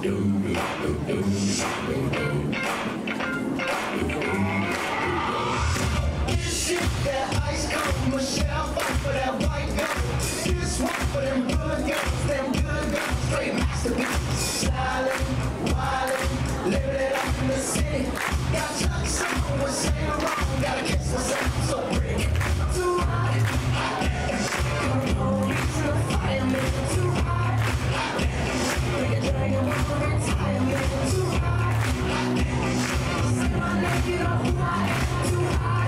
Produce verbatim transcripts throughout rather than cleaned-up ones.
That ice cold Michelle fight for that white girl. This one for them good girls, them good girls, straight masterpieces. Stylin', wildin', living it up in the city. Got Chuck's on with Saint Laurent, gotta kiss myself, so pretty. Too hot, come home, to the fireman. Too hot, make a dragon for retirement. Too hot, say my name, you know who I am. Too hot.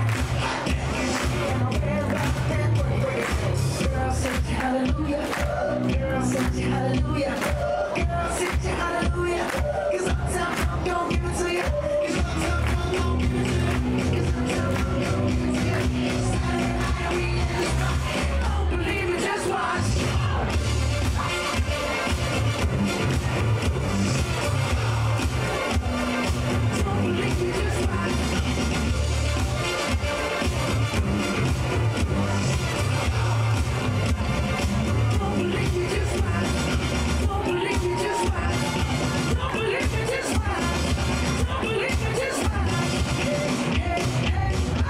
Girl, say hallelujah. Girl, say hallelujah. Girl, say hallelujah. 'Cause uptown I'm gon' give it to you. 'Cause uptown I'm gon' give it to you. 'Cause uptown I'm gon' give it to you. Saturday night we in the spot. Don't believe me, just watch. Don't believe me, just watch. Don't believe me, just watch. Don't believe me, just watch. Don't believe me, just watch. Don't believe me, just watch. Hey, hey, hey,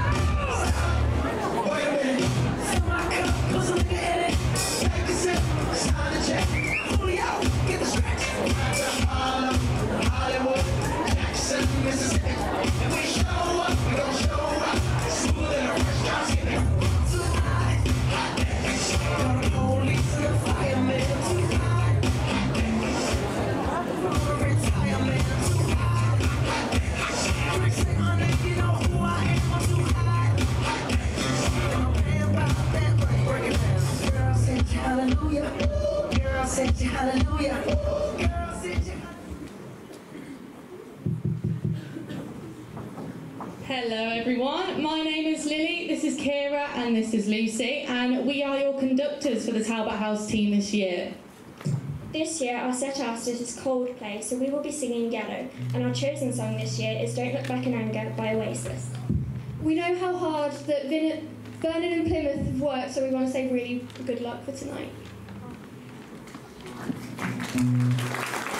oh. Wait a minute. Fill my cup, put some nigga in it. Take a sip, sign the check. Julio, get the stretch. Right to Harlem, Hollywood, Jackson, Mississippi. If we show up, we gon' show up. Smooth in a restaurant, skip it. Too hot, hot dance. Got the police and the fireman. Too hot, hot dance. For retirement. Too hot, hot dance. Say my name, you know who I am. I'm too hot, hot dance. I'm paying about that break. Break it down. Girl, say hallelujah. Girl, say hallelujah. Girl, say hallelujah. Hello everyone, my name is Lily, this is Kira and this is Lucy, and we are your conductors for the Talbot House team this year. This year our set artist is Coldplay, so we will be singing Yellow, and our chosen song this year is Don't Look Back in Anger by Oasis. We know how hard that Vin- Vernon and Plymouth have worked, so we want to say really good luck for tonight.